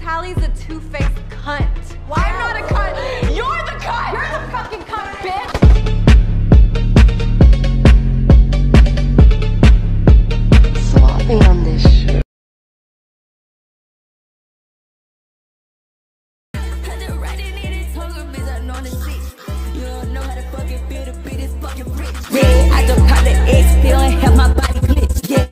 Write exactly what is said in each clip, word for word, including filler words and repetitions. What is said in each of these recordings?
Hallie's a two-faced cunt. Why I'm not a cunt? You're the cunt! You're the fucking cunt, bitch! Sloppy on this shit. Yeah, I just caught the X pill and have my body glitch. Yeah.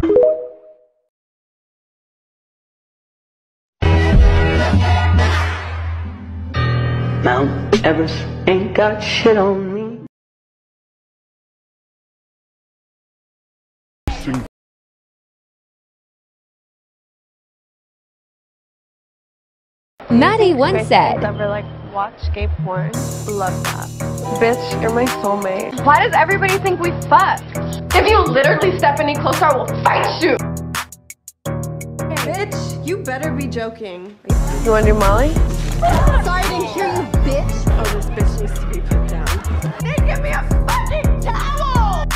Mount Everest ain't got shit on me. Maddie once said, Ever like watch gay porn? Love that. Bitch, you're my soulmate. Why does everybody think we fuck? If you literally step any closer, I will fight you! Bitch, you better be joking. You wanna do Molly? Sorry, I didn't hear you, bitch! Oh, this bitch needs to be put down. Then give me a fucking towel!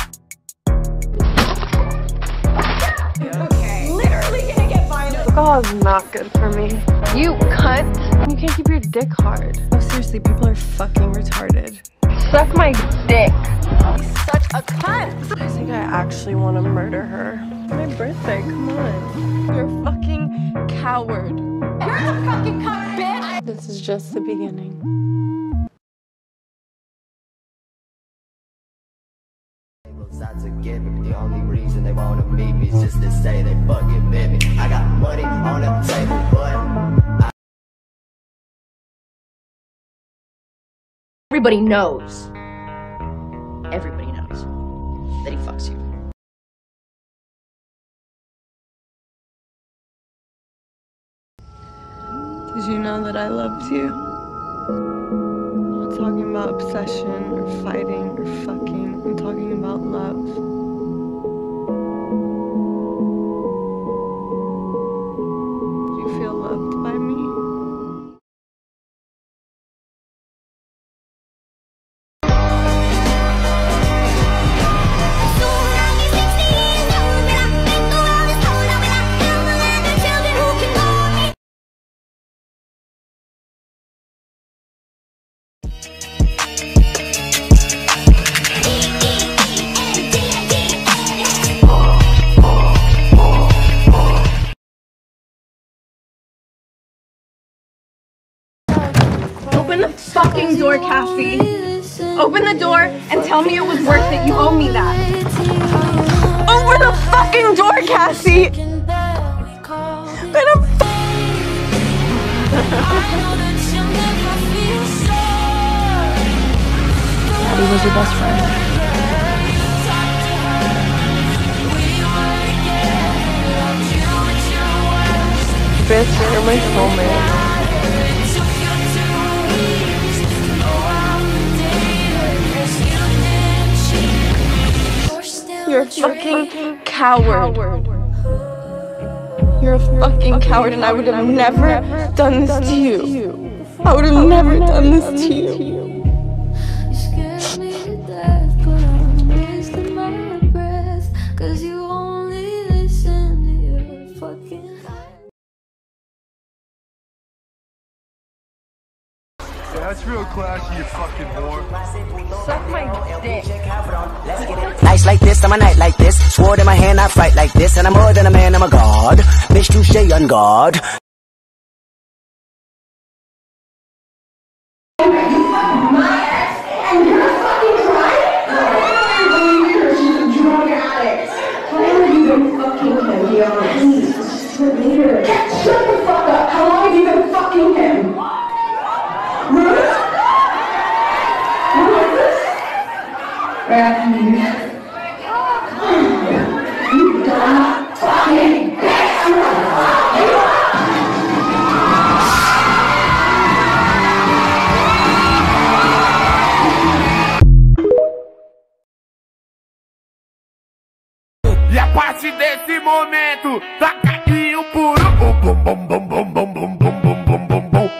Okay. Literally gonna get violent. Alcohol is not good for me. You cunt! You can't keep your dick hard. No, seriously, people are fucking retarded. Suck my dick. He's such a cunt! I think I actually want to murder her. It's my birthday, come on. You're a fucking coward. You're the fucking cunt, bitch! This is just the beginning. To give it, the only reason they wanna meet me is just to say they fucking met me. I got money on the table, but I Everybody knows. Everybody knows that he fucks you. Did you know that I loved you? I'm not talking about obsession or fighting or fucking. I'm talking about love. Do you feel loved by me? Open the fucking door, Cassie. Open the door and tell me it was worth it. You owe me that. Open the fucking door, Cassie! But I'm Maddie was your best friend. bitch, you're my soulmate. You're a fucking coward. You're a fucking coward, and I would have never done this to you. I would have never done this to you. That's real classy, you fucking whore. Suck my dick. nights like this, I'm a night like this. Sword in my hand, I fight like this. And I'm more than a man, I'm a god. Bitch, touche on guard. Shut the fuck up! How long have you been fucking him? Ruth? Who is this? Matthew. You dumb fucking bitch! E a partir desse momento, taca-inho puro. Bum, bum, bum, bum, bum, bum, bum, bum, bum, bum, bum, bum.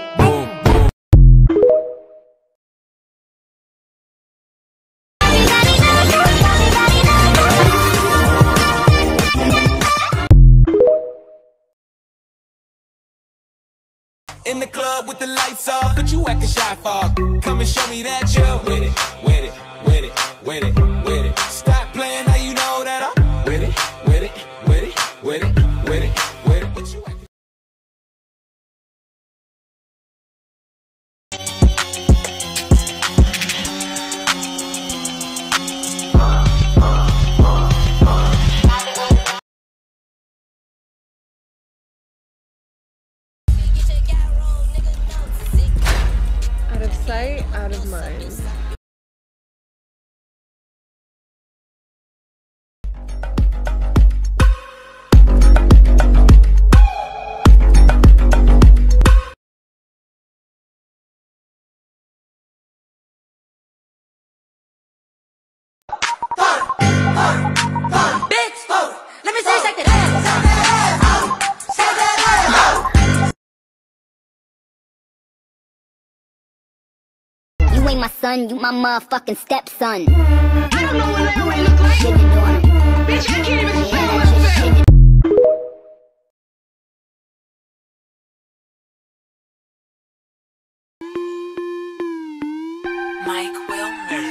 club with the lights off, but you acting shy for. Come and show me that you're with it, with it, with it, with it, with it. Stop playing, now you know that I'm with it, with it, with it, with it, with it, with it. What you acting? Out of sight, out of mind. Let me see you shake that ass. You ain't my son, you my motherfucking stepson. I don't know what that way look like. Bitch, I can't even spell myself. Mike Wilmer.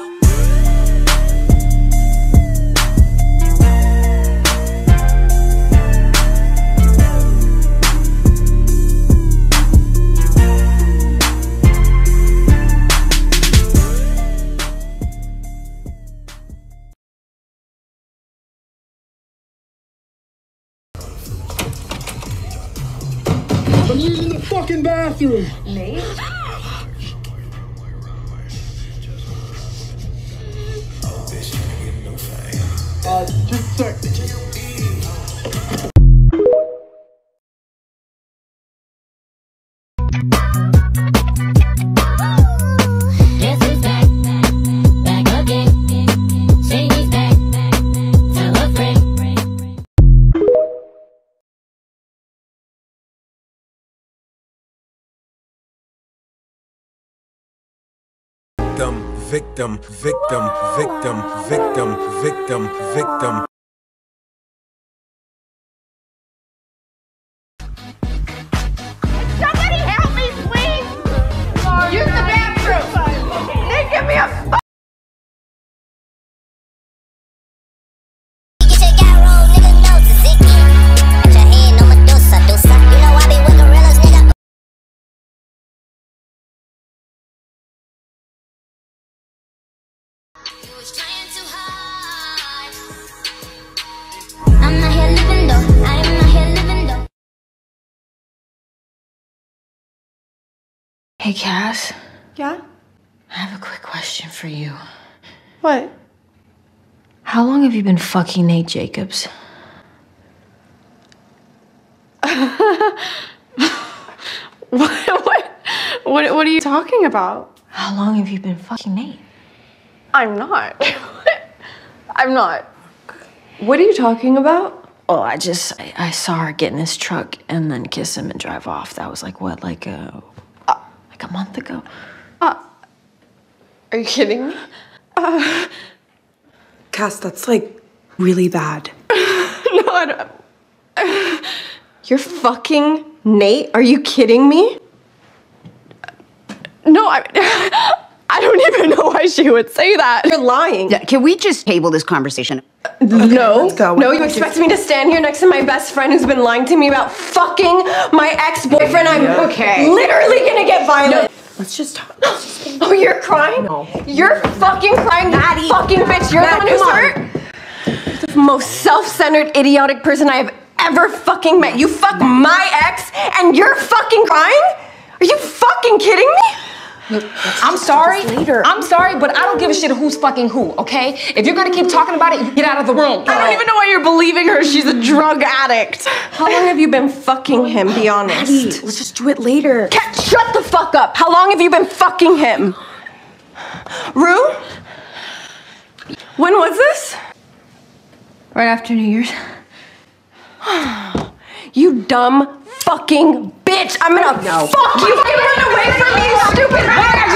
I'm using the fucking bathroom. Nate? Uh, just a sec. Guess who's back? Back again. Say he's back. Tell a friend. Victim, victim, victim, victim, victim, victim. Somebody help me, please! Use the bathroom! They give me a f- Get your guy roll, nigga, no tzatziki. Put your hand on Medusa, Dusa. You know I be with gorillas, nigga. You was trying too hard. I'm not here living though. I am not here living though. Hey, Cass. Yeah? I have a quick question for you. What? How long have you been fucking Nate Jacobs? What, what, what, what are you talking about? How long have you been fucking Nate? I'm not. I'm not. What are you talking about? Oh, I just, I, I saw her get in his truck and then kiss him and drive off. That was like, what, like a, uh, like a month ago? Uh, are you kidding me? Uh, Cass, that's like really bad. no, I don't. Uh, you're fucking Nate? Are you kidding me? No, I, I don't even know why she would say that. You're lying. Yeah, can we just table this conversation? No, let's go. no, you expect me to stand here next to my best friend who's been lying to me about fucking my ex-boyfriend? I'm Okay. literally gonna get violent. Let's just talk. Let's just get Oh, you're crying? No. You're fucking crying, you fucking bitch. You're Matt, the one who's come on. hurt? The most self-centered, idiotic person I have ever fucking met. You fucked my ex and you're fucking crying? Are you fucking kidding me? I'm sorry. I'm sorry, but I don't give a shit who's fucking who, okay? If you're gonna keep talking about it, you get out of the room. I don't even know why you're believing her. She's a drug addict. How long have you been fucking him? Be honest. Maddie, let's just do it later. Cat, shut the fuck up. How long have you been fucking him? Rue? When was this? Right after New Year's. You dumb fucking bitch. I'm gonna No. fuck you. Fucking run away from me, you stupid bitch.